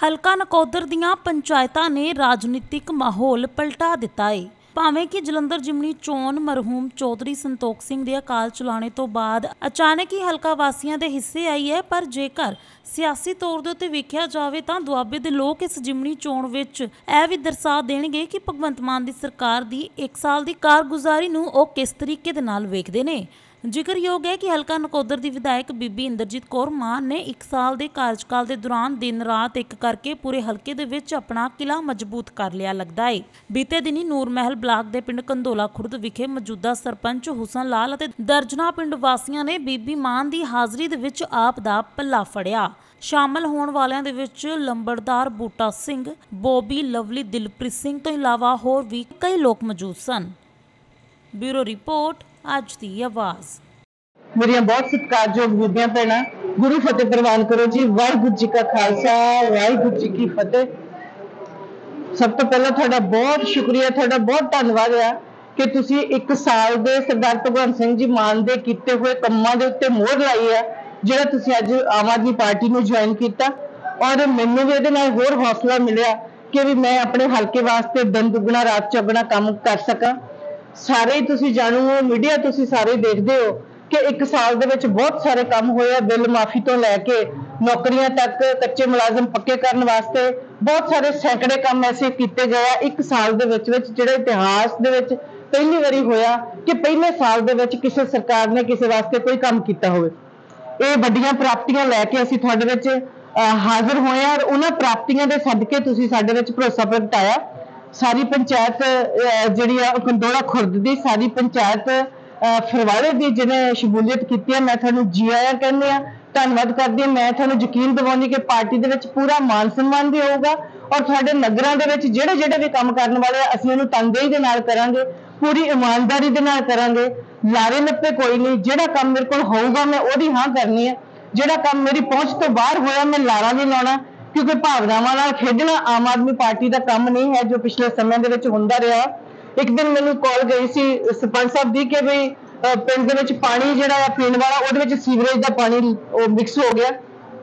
ਹਲਕਾ ਨਕੋਦਰ ਦੀਆਂ ਪੰਚਾਇਤਾਂ ਨੇ ਰਾਜਨੀਤਿਕ ਮਾਹੌਲ ਪਲਟਾ ਦਿੱਤਾ ਹੈ। ਭਾਵੇਂ ਕਿ ਜਲੰਧਰ ਜਿਮਨੀ ਚੋਣ ਮਰਹੂਮ ਚੌਧਰੀ ਸੰਤੋਖ ਸਿੰਘ ਦੇ ਅਕਾਲ ਚਲਾਣੇ ਤੋਂ ਬਾਅਦ ਅਚਾਨਕ ਹੀ ਹਲਕਾ ਵਾਸੀਆਂ ਦੇ ਹਿੱਸੇ ਆਈ ਹੈ, ਪਰ ਜੇਕਰ ਸਿਆਸੀ ਤੌਰ ਦੇ ਉੱਤੇ ਵੇਖਿਆ ਜਾਵੇ ਤਾਂ ਦੁਆਬੇ ਦੇ ਲੋਕ ਇਸ ਜਿਮਨੀ ਚੋਣ ਵਿੱਚ ਇਹ ਵੀ ਦਰਸਾ ਦੇਣਗੇ ਕਿ ਭਗਵੰਤ ਮਾਨ ਦੀ ਸਰਕਾਰ ਦੀ 1 ਸਾਲ ਦੀ ਕਾਰਗੁਜ਼ਾਰੀ ਨੂੰ ਉਹ ਕਿਸ ਤਰੀਕੇ ਦੇ ਨਾਲ ਵੇਖਦੇ ਨੇ। ਜ਼ਿਕਰਯੋਗ ਹੈ ਕਿ ਹਲਕਾ ਨਕੋਦਰ ਦੀ ਵਿਧਾਇਕ ਬੀਬੀ ਇੰਦਰਜੀਤ ਕੌਰ ਮਾਨ ਨੇ 1 ਸਾਲ ਦੇ ਕਾਰਜਕਾਲ ਦੇ ਦੌਰਾਨ ਦਿਨ ਰਾਤ ਇੱਕ ਕਰਕੇ ਪੂਰੇ ਹਲਕੇ ਦੇ ਵਿੱਚ ਆਪਣਾ ਕਿਲਾ ਮਜ਼ਬੂਤ ਕਰ ਲਿਆ ਲੱਗਦਾ ਹੈ। ਬੀਤੇ ਦਿਨੀ ਨੂਰ ਮਹਿਲ ਬਲਾਕ ਦੇ ਪਿੰਡ ਕੰਦੋਲਾ ਖੁਰਦ ਵਿਖੇ ਮੌਜੂਦਾ ਸਰਪੰਚ ਹੁਸਨ ਲਾਲ ਅਤੇ ਦਰਜਨਾ ਪਿੰਡ ਵਾਸੀਆਂ ਨੇ ਬੀਬੀ ਮਾਨ ਦੀ ਹਾਜ਼ਰੀ ਦੇ ਵਿੱਚ ਆਪ ਦਾ ਪੱਲਾ ਫੜਿਆ। ਸ਼ਾਮਲ ਹੋਣ ਵਾਲਿਆਂ ਦੇ ਵਿੱਚ ਲੰਬੜਦਾਰ ਬੂਟਾ ਸਿੰਘ, ਬੋਬੀ, ਲਵਲੀ, ਦਿਲਪ੍ਰੀਤ ਸਿੰਘ ਤੋਂ ਇਲਾਵਾ ਹੋਰ ਵੀ ਕਈ ਲੋਕ ਮੌਜੂਦ ਸਨ। ਬਿਊਰੋ ਰਿਪੋर्ट ਅੱਜ ਦੀ आवाज़। मेरिया बहुत सत्कारयोग बीबियां भैणां, गुरु फतेह प्रवान करो जी। वाहिगुरू जी का खालसा, वाहिगुरू जी की फतेह। सब तो पहला तुहाडा बहुत शुक्रिया, तुहाडा बहुत धन्नवाद है कि तुसीं 1 साल दे सरदार भगवंत सिंह जी मान दे कीते हुए कम्मां दे उत्ते मोहर लाई है, जिहड़ा तुसीं अज आम आदमी पार्टी नूं ज्वाइन कीता। और मैनूं भी इहदे नाल होर हौसला मिलिया कि भी मैं अपने हलके वास्ते दिन दुगना रात चौगुना काम कर सकां। सारे ही तुसीं जाणू हो, मीडिया तुसीं सारे देखदे हो कि 1 साल दे विच बहुत सारे काम होए। बिल माफी तो लैके नौकरियां तक, कच्चे मुलाजम पक्के करने वास्ते बहुत सारे सैकड़े काम ऐसे कीते गए। 1 साल दे विच जिहड़ा इतिहास दे विच पहली वारी होया कि पहले साल दे विच किसी सरकार ने किसी वास्ते कोई काम कीता होवे। ये वड्डियां प्राप्तियां लैके असीं तुहाडे विच हाजिर होए और उन्हां प्राप्तियां दे सदके तुसीं साडे विच भरोसा प्रगटाया। सारी पंचायत जिहड़ी आ कंदोला खुर्द दी सारी पंचायत फरवाड़े दी जिन्हें शमूलियत की, मैं तुहानूं जी आया कहनी आ, धन्नवाद करदी। मैं तुहानूं यकीन दिवाउणी कि पार्टी दे विच पूरा मान सम्मान भी होगा और तुहाडे नगरां दे विच जिहड़े जिहड़े भी काम करन वाले असीं उहनूं तनदेही दे नाल करांगे, पूरी ईमानदारी दे नाल करांगे। लारे नप्पे कोई नहीं, जिहड़ा काम मेरे कोल होऊगा मैं ओहदी हां करनी है, जिहड़ा काम मेरी पहुंच तो बाहर होया मैं लारा नहीं लाउणा, क्योंकि भावनावां नाल खेडना आम आदमी पार्टी का काम नहीं है जो पिछले समय दे विच हुंदा रहा। एक दिन मैनूं कॉल गई सी सरपंच साहब दी कि बई पिंड दे विच पानी जिहड़ा पीण वाला ओहदे विच सीवरेज दा पानी मिक्स हो गया।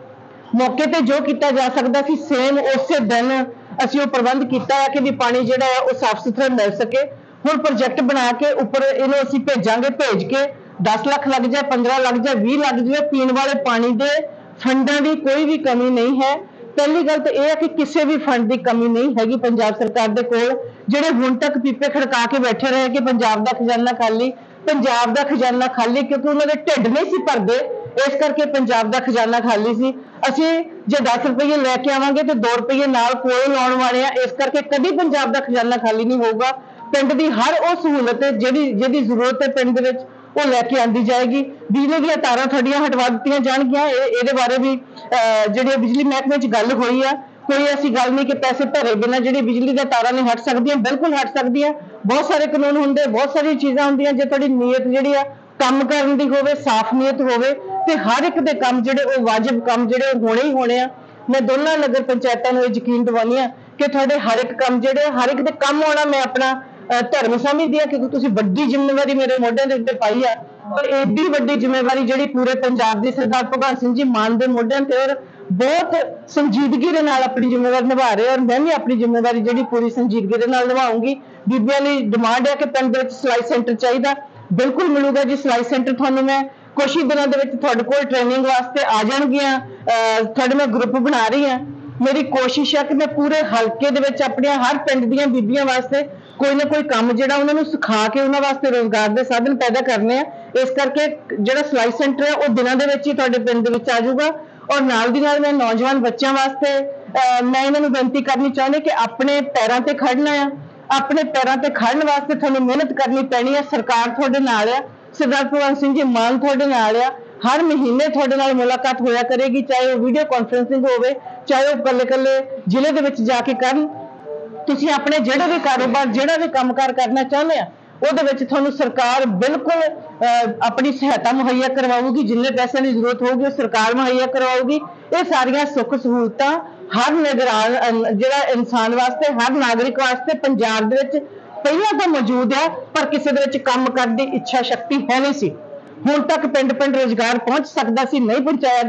मौके ते जो किया जा सकदा सी सेम उस दिन असीं वो प्रबंध किया कि भी पानी जिहड़ा है वो साफ सुथरा मिल सके। हुण प्रोजेक्ट बना के उपर इहनूं असीं भेजांगे, भेज के 10 लाख लग जाए, 15 लग जाए, 20 लग जाए, पीण वाले पानी दे फंडां दी कोई भी कमी नहीं है। पहली गल तो यह है कि किसी भी फंड की कमी नहीं हैगी पंजाब सरकार दे कोल, जिहड़े हुण तक पीपे खड़का के बैठे रहे कि पंजाब दा खजाना खाली, पंजाब दा खजाना खाली क्योंकि उन्होंने ढिड नहीं सी भरदे, इस करके पंजाब दा खजाना खाली सी। असीं जे 10 रुपये लैके आवांगे तो 2 रुपये नाल कोल लाउण वाले आ, इस करके कभी पंजाब दा खजाना खाली नहीं होगा। पिंड दी हर वो सहूलत जिहदी जरूरत है पिंड दे विच वो लैके आंदी जाएगी। बिजली दी तारां थड्डियां हटवा दित्तियां जाणगियां, इहदे बारे भी जिहड़ी बिजली महकमे च गल होई है, कोई ऐसी गल नहीं कि पैसे भरे बिना जिहड़ी बिजली दी तारां नहीं हट सकदियां, बिल्कुल हट सकदियां। बहुत सारे कानून हुंदे, बहुत सारी चीज़ां हुंदियां, जे तुहाडी नीयत जिहड़ी आ काम करन दी होवे, साफ नीयत होवे ते हर एक दे काम जिहड़े वो वाजिब काम जिहड़े होणे ही होणे आ। मैं दोनों नगर पंचायतां नूं यकीन दिवाउणी आ कि तुहाडे हर एक काम जिहड़े हर एक दे काम आउणा मैं अपना धर्म समझदी है, क्योंकि तुसीं वड्डी जिम्मेवारी मेरे मोढिਆਂ ਦੇ ਉੱਤੇ ਪਾਈ है और एडी वड्डी जिम्मेवारी जिहड़ी पूरे पंजाब दी सरदार भगवंत सिंह जी मान दे मोढिਆਂ ते और बहुत संजीदगी दे नाल अपनी जिम्मेवारी निभा रहे और मैं भी अपनी जिम्मेवारी जिहड़ी पूरी संजीदगी दे नाल निभाऊंगी। बीबियां लई डिमांड है कि पिंड विच सिलाई सेंटर चाहिदा, बिल्कुल मिलूगा जी सिलाई सेंटर तुहानूं। मैं कुछ ही दिनों दे विच तुहाडे कोल ट्रेनिंग वास्ते आ जाणगीਆਂ, तुहाडे मैं ग्रुप बना रही हां। मेरी कोशिश है कि मैं पूरे हलके दे विच अपने हर पिंड दीयां बीबियां वास्ते कोई ना कोई काम जिहड़ा उन्हां नूं सिखा के उन्हां वास्ते रोजगार दे साधन पैदा करने आ। इस करके जिहड़ा सिलाई सेंटर है वो दिनां दे विच ही तुहाडे पिंड दे विच आ जाऊगा। और नाल दी नाल मैं नौजवान बच्चों वास्ते मैं इन्हां नूं बेनती करनी चाहुंदी कि अपने पैरां ते खड़ना है, अपने पैरां ते खड़न वास्ते तुहानूं मेहनत करनी पैनी है। सरकार तुहाडे नाल है, सरदार भगवंत सिंह जी मान तुहाडे नाल है। हर महीने तुहाडे नाल मुलाकात होया करेगी, चाहे वो वीडियो कॉन्फ्रेंसिंग होवे, चाहे वो कल्ले कल्ले जिले दे विच जाके करन। तुसीं अपने जिहड़े भी कारोबार जिहड़ा भी कामकार करना चाहुंदे आ ਉਹਦੇ ਵਿੱਚ ਤੁਹਾਨੂੰ सरकार बिल्कुल अपनी सहायता मुहैया करवाऊगी। जिन्ने पैसों की जरूरत होगी सरकार मुहैया करवाऊगी। ये सारियां सुख सहूलतां हर निगरान जिहड़ा इंसान वास्ते, हर नागरिक वास्ते पंजाब दे विच पहिलां तो मौजूद है, पर किसी दे विच काम करने की इच्छा शक्ति है नहीं सी। हुण तक पिंड पिंड रोजगार पहुंच सकता सी, नहीं पहुंचाया गया।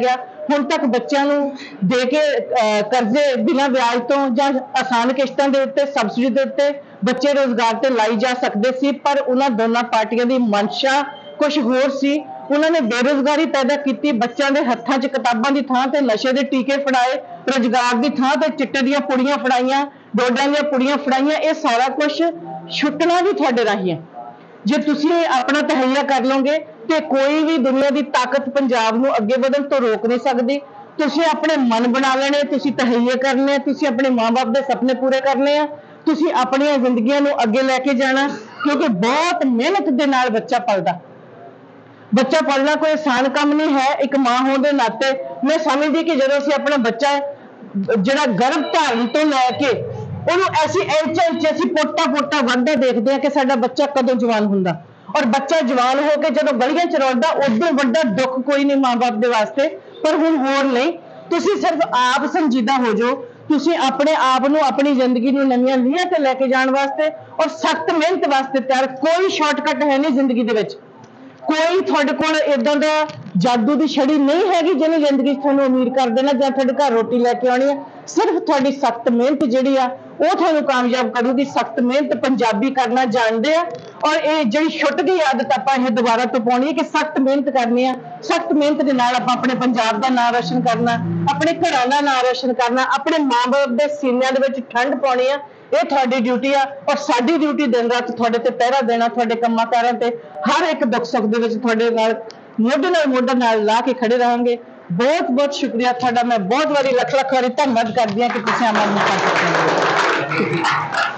ਹੁਣ ਤੱਕ ਬੱਚਿਆਂ ਨੂੰ ਦੇ ਕੇ ਕਰਜ਼ੇ ਬਿਨਾਂ ਵਿਆਜ ਤੋਂ ਜਾਂ ਆਸਾਨ ਕਿਸ਼ਤਾਂ ਦੇ ਉੱਤੇ ਸਬਸਿਡੀ ਦੇ ਉੱਤੇ ਬੱਚੇ ਰੋਜ਼ਗਾਰ ਤੇ ਲਾਈ ਜਾ ਸਕਦੇ ਸੀ, ਪਰ ਉਹਨਾਂ ਦੋਨਾਂ ਪਾਰਟੀਆਂ ਦੀ ਮਨਸ਼ਾ ਕੁਝ ਹੋਰ ਸੀ। ਉਹਨਾਂ ਨੇ ਬੇਰੁਜ਼ਗਾਰੀ ਪੈਦਾ ਕੀਤੀ, ਬੱਚਿਆਂ ਦੇ ਹੱਥਾਂ 'ਚ ਕਿਤਾਬਾਂ ਦੀ ਥਾਂ ਤੇ ਨਸ਼ੇ ਦੇ ਟੀਕੇ ਫੜਾਏ, ਰੁਜ਼ਗਾਰ ਦੀ ਥਾਂ ਤੇ ਚਿੱਟੇ ਦੀਆਂ ਪੁੜੀਆਂ ਫੜਾਈਆਂ, ਡੋਡਿਆਂ ਦੀਆਂ ਪੁੜੀਆਂ ਫੜਾਈਆਂ। ਇਹ ਸਾਰਾ ਕੁਝ ਛੁੱਟਣਾ ਵੀ ਤੁਹਾਡੇ ਰਾਹੀਂ ਹੈ। ਜੇ ਤੁਸੀਂ ਆਪਣਾ ਤਹਈਆ ਕਰ ਲਓਗੇ ਤੇ ਕੋਈ ਵੀ ਦੁਨੀਆ ਦੀ ਤਾਕਤ ਪੰਜਾਬ ਨੂੰ ਅੱਗੇ ਵਧਣ ਤੋਂ ਰੋਕ ਨਹੀਂ ਸਕਦੀ। ਤੁਸੀਂ ਆਪਣੇ ਮਨ ਬਣਾ ਲੈਣੇ, ਤੁਸੀਂ ਤਹਈਏ ਕਰਨੇ, ਤੁਸੀਂ ਆਪਣੇ ਮਾਂ-ਬਾਪ ਦੇ ਸੁਪਨੇ ਪੂਰੇ ਕਰਨੇ ਆ, ਤੁਸੀਂ ਆਪਣੀਆਂ ਜ਼ਿੰਦਗੀਆਂ ਨੂੰ ਅੱਗੇ ਲੈ ਕੇ ਜਾਣਾ, ਕਿਉਂਕਿ ਬਹੁਤ ਮਿਹਨਤ ਦੇ ਨਾਲ ਬੱਚਾ ਪਲਦਾ। ਬੱਚਾ ਪਾਲਣਾ ਕੋਈ ਆਸਾਨ ਕੰਮ ਨਹੀਂ ਹੈ। ਇੱਕ ਮਾਂ ਹੋਣ ਦੇ ਨਾਤੇ ਮੈਂ ਸਮਝਦੀ ਕਿ ਜਦੋਂ ਅਸੀਂ ਆਪਣਾ ਬੱਚਾ ਜਿਹੜਾ ਗਰਭ ਧਾਰਨ ਤੋਂ ਲੈ ਕੇ ਉਹਨੂੰ ਇੰਚ ਅਸੀਂ ਪੋਟਾ ਵੱਧਦਾ ਦੇਖਦੇ ਹਾਂ ਕਿ ਸਾਡਾ ਬੱਚਾ ਕਦੋਂ ਜਵਾਨ ਹੁੰਦਾ, ਔਰ ਬੱਚਾ ਜਵਾਨ ਹੋ ਕੇ ਜਦੋਂ ਗਲੀਆਂ ਚ ਰੋਲਦਾ, ਉਦੋਂ ਵੱਡਾ ਦੁੱਖ ਕੋਈ ਨਹੀਂ ਮਾਂ-ਬਾਪ ਦੇ ਵਾਸਤੇ। ਪਰ ਹੁਣ ਹੋਰ ਨਹੀਂ, ਤੁਸੀਂ ਸਿਰਫ ਆਪ ਸੰਜੀਦਾ ਹੋ ਜਾਓ। ਤੁਸੀਂ ਆਪਣੇ ਆਪ ਨੂੰ, ਆਪਣੀ ਜ਼ਿੰਦਗੀ ਨੂੰ ਨਵੀਆਂ ਲੀਹਾਂ ਤੇ ਲੈ ਕੇ ਜਾਣ ਵਾਸਤੇ ਔਰ ਸਖਤ ਮਿਹਨਤ ਵਾਸਤੇ ਤਿਆਰ। ਕੋਈ ਸ਼ਾਰਟਕਟ ਹੈ ਨਹੀਂ ਜ਼ਿੰਦਗੀ ਦੇ ਵਿੱਚ। ਕੋਈ ਤੁਹਾਡੇ ਕੋਲ ਇਦਾਂ ਦਾ ਜਾਦੂ ਦੀ ਛੜੀ ਨਹੀਂ ਹੈਗੀ ਜਿਹਨੇ ਜ਼ਿੰਦਗੀ 'ਚ ਤੁਹਾਨੂੰ ਅਮੀਰ ਕਰ ਦੇਣਾ ਜਾਂ ਤੁਹਾਡੇ ਘਰ ਰੋਟੀ ਲੈ ਕੇ ਆਉਣੀ ਹੈ। ਸਿਰਫ ਤੁਹਾਡੀ ਸਖਤ ਮਿਹਨਤ ਜਿਹੜੀ ਆ ਉਹ ਤੁਹਾਨੂੰ ਕਾਮਯਾਬ ਕਰੂਗੀ। ਸਖਤ ਮਿਹਨਤ ਪੰਜਾਬੀ ਕਰਨਾ ਜਾਣਦੇ ਆ, ਔਰ ਇਹ ਜਿਹੜੀ ਛੁੱਟ ਗਈ ਆਦਤ ਆਪਾਂ ਇਹ ਦੁਬਾਰਾ ਤੋਂ ਪਾਉਣੀ ਹੈ ਕਿ ਸਖਤ ਮਿਹਨਤ ਕਰਨੀ ਆ। ਸਖਤ ਮਿਹਨਤ ਦੇ ਨਾਲ ਆਪਾਂ ਆਪਣੇ ਪੰਜਾਬ ਦਾ ਨਾਂ ਰੋਸ਼ਨ ਕਰਨਾ, ਆਪਣੇ ਘਰਾਂ ਦਾ ਨਾਂ ਰੋਸ਼ਨ ਕਰਨਾ, ਆਪਣੇ ਮਾਂ-ਬਾਪ ਦੇ ਸੀਨਿਆਂ ਦੇ ਵਿੱਚ ਠੰਡ ਪਾਉਣੀ ਆ। ਇਹ ਤੁਹਾਡੀ ਡਿਊਟੀ ਆ, ਔਰ ਸਾਡੀ ਡਿਊਟੀ ਦਿਨ ਰਾਤ ਤੁਹਾਡੇ ਤੇ ਪਹਿਰਾ ਦੇਣਾ, ਤੁਹਾਡੇ ਕੰਮਾਂ ਕਾਰਾਂ ਤੇ ਹਰ ਇੱਕ ਦੁੱਖ ਸੁੱਖ ਦੇ ਵਿੱਚ ਤੁਹਾਡੇ ਨਾਲ ਮੋਢੇ ਨਾਲ ਲਾ ਕੇ ਖੜੇ ਰਹਾਂਗੇ। ਬਹੁਤ ਬਹੁਤ ਸ਼ੁਕਰੀਆ ਤੁਹਾਡਾ। ਮੈਂ ਬਹੁਤ ਵਾਰੀ ਲੱਖ ਵਾਰੀ ਧੰਨਵਾਦ ਕਰਦੀ ਹਾਂ ਕਿ ਤੁਸੀਂ ਆਮ ਆਦਮੀ ਪਾਰਟੀ